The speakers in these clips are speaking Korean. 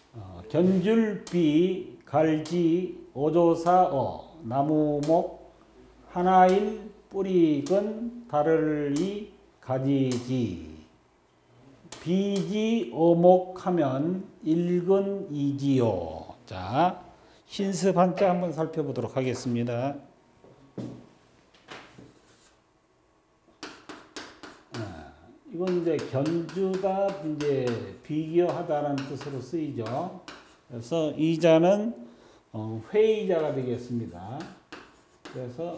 견줄비 갈지 오조사어 나무목 하나일 뿌리건 다를이 가지지 비지 어목하면 일근이지요. 자, 신습 한자 한번 살펴보도록 하겠습니다. 이건 이제 견주다 이제 비교하다라는 뜻으로 쓰이죠. 그래서 이자는 회의자가 되겠습니다. 그래서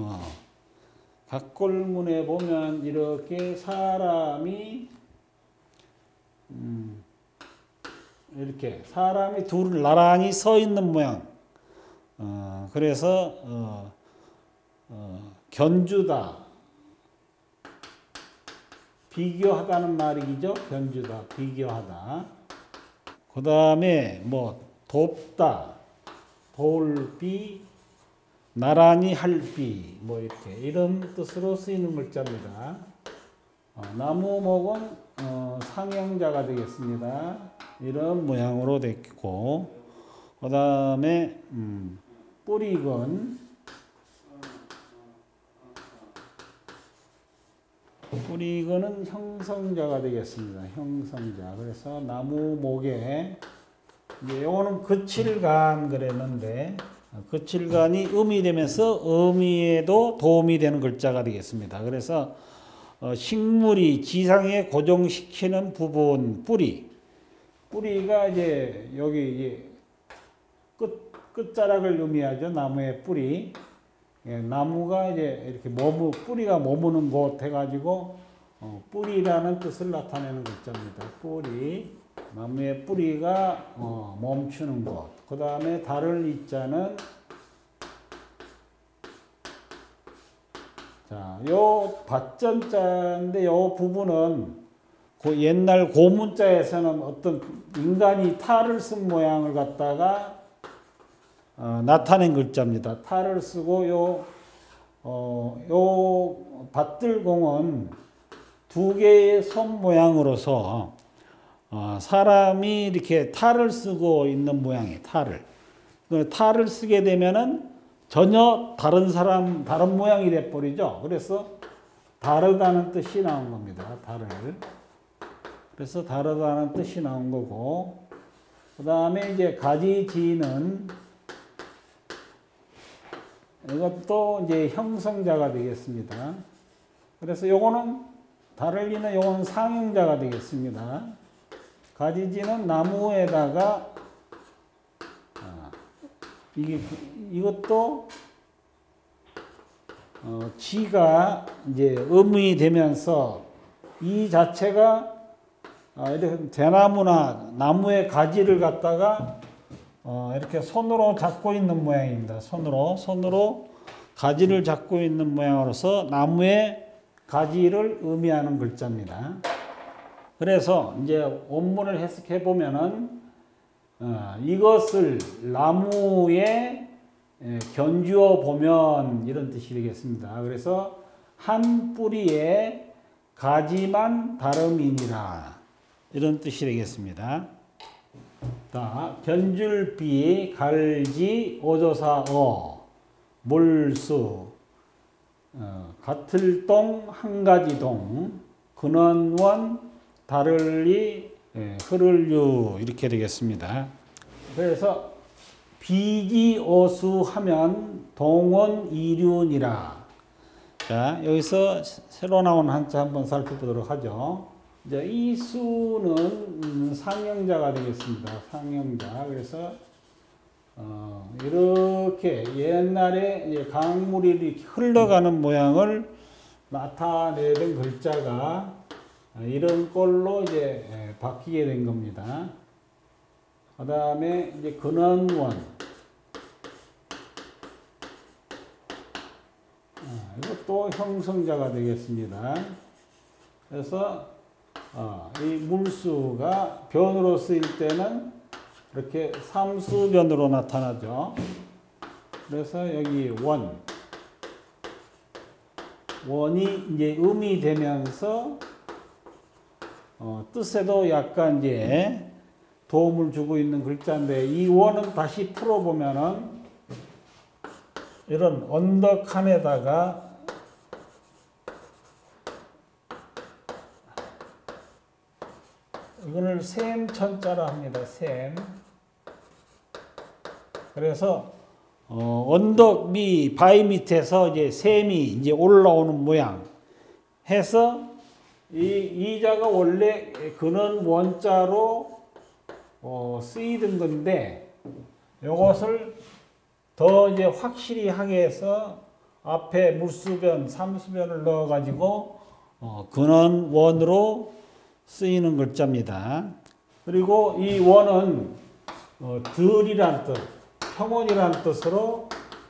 각골문에 보면 이렇게 사람이 이렇게 사람이 둘 나란히 서 있는 모양. 그래서 견주다 비교하다는 말이죠. 견주다 비교하다. 그 다음에 뭐 돕다 돌비 나란히 할비 뭐 이렇게 이런 뜻으로 쓰이는 글자입니다. 나무목은 상형자가 되겠습니다. 이런 모양으로 됐고 그 다음에 뿌리건 뿌리건은 형성자가 되겠습니다. 형성자. 그래서 나무목에 이제 요거는 거칠간 그랬는데 거칠간이 음이 되면서 의미에도 도움이 되는 글자가 되겠습니다. 그래서 식물이 지상에 고정시키는 부분 뿌리가 이제 여기 이제 끝자락을 의미하죠. 나무의 뿌리. 예, 나무가 이제 이렇게 뿌리가 머무는 곳 해가지고 뿌리라는 뜻을 나타내는 글자입니다. 뿌리. 나무의 뿌리가 멈추는 곳. 그 다음에 다를 이자는 자, 요 밭전자인데 요 부분은 그 옛날 고문자에서는 어떤 인간이 탈을 쓴 모양을 갖다가 나타낸 글자입니다. 탈을 쓰고 요 밭들공은 두 개의 손 모양으로서 사람이 이렇게 탈을 쓰고 있는 모양이에요. 탈을 쓰게 되면은 전혀 다른 모양이 돼버리죠. 그래서 다르다는 뜻이 나온 겁니다. 그래서 다르다는 뜻이 나온 거고, 그 다음에 이제 가지지는 이것도 이제 형성자가 되겠습니다. 그래서 요거는 다를리는 요거는 상형자가 되겠습니다. 가지지는 나무에다가 이것도 지가 이제 음이 되면서 이 자체가 이렇게 대나무나 나무의 가지를 갖다가 이렇게 손으로 잡고 있는 모양입니다. 손으로 가지를 잡고 있는 모양으로서 나무의 가지를 의미하는 글자입니다. 그래서 이제 원문을 해석해 보면은 이것을 나무에 견주어 보면 이런 뜻이 되겠습니다. 그래서 한 뿌리의 가지만 다름이니라 이런 뜻이 되겠습니다. 자, 견줄비 갈지 오조사어 몰수 같을동 한가지동 근원원 다를리 흐를유 이렇게 되겠습니다. 그래서 비기어수하면 동원이륜이라. 자, 여기서 새로 나온 한자 한번 살펴보도록 하죠. 이제 이 수는 상형자가 되겠습니다. 상형자. 그래서 이렇게 옛날에 이제 강물이 이렇게 흘러가는 모양을 나타내는 글자가 이런 꼴로 이제 바뀌게 된 겁니다. 그 다음에 이제 근원원. 이것도 형성자가 되겠습니다. 그래서 이 물수가 변으로 쓰일 때는 이렇게 삼수변으로 나타나죠. 그래서 여기 원이 이제 음이 되면서 뜻에도 약간 이제 도움을 주고 있는 글자인데 이 원은 다시 풀어보면은 이런 언덕칸에다가 이거를 샘천자라 합니다. 샘. 그래서 언덕 바위 밑에서 이제 샘이 이제 올라오는 모양 해서 이 자가 원래 근원 원자로 쓰이던 건데 이것을 더 이제 확실히 하게 해서 앞에 물수변, 삼수변을 넣어 가지고 근원 원으로 쓰이는 글자입니다. 그리고 이 원은 들이란 뜻, 평온이란 뜻으로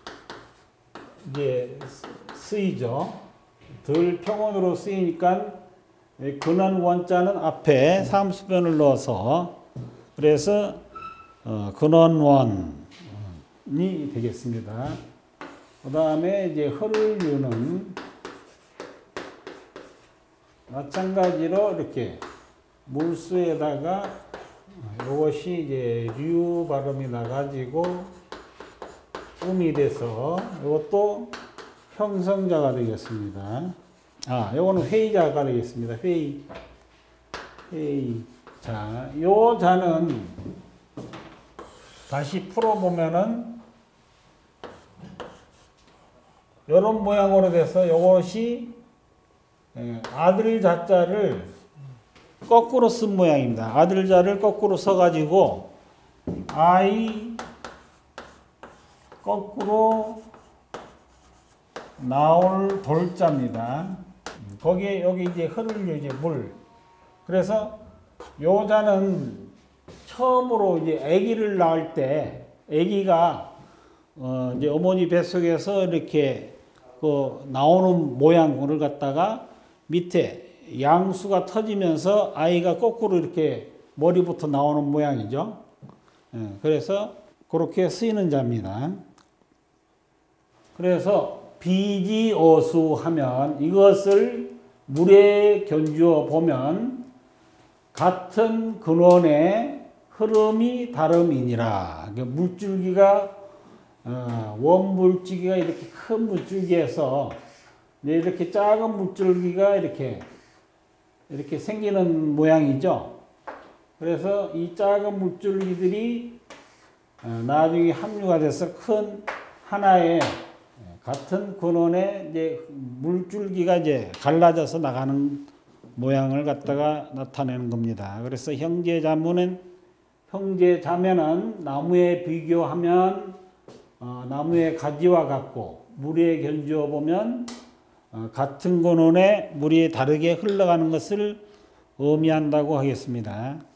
이제 쓰이죠. 들 평온으로 쓰이니까 근원 원자는 앞에 삼수변을 넣어서 그래서 근원 원이 되겠습니다. 그 다음에 이제 흐를류는 마찬가지로 이렇게 물수에다가 이것이 이제 류 발음이 나가지고 음이 돼서 이것도 형성자가 되겠습니다. 이거는 회의자가 되겠습니다. 회의. 자, 요 자는 다시 풀어보면은 이런 모양으로 돼서 이것이 아들 자자를 거꾸로 쓴 모양입니다. 아들 자를 거꾸로 써가지고 아이 거꾸로 나올 돌자입니다. 거기에 여기 이제 흐를 이제 물. 그래서 요 자는 처음으로 이제 아기를 낳을 때 아기가 이제 어머니 뱃속에서 이렇게 나오는 모양을 갖다가 밑에 양수가 터지면서 아이가 거꾸로 이렇게 머리부터 나오는 모양이죠. 그래서 그렇게 쓰이는 자입니다. 그래서 비지어수 하면 이것을 물에 견주어 보면 같은 근원의 흐름이 다름이니라. 물줄기가 원물줄기가 이렇게 큰 물줄기에서 이렇게 작은 물줄기가 이렇게 생기는 모양이죠. 그래서 이 작은 물줄기들이 나중에 합류가 돼서 큰 하나의 같은 근원의 이제 물줄기가 이제 갈라져서 나가는 모양을 갖다가 나타내는 겁니다. 그래서 형제자매는 나무에 비교하면 나무의 가지와 같고 물에 견주어 보면 같은 근원의 물이 다르게 흘러가는 것을 의미한다고 하겠습니다.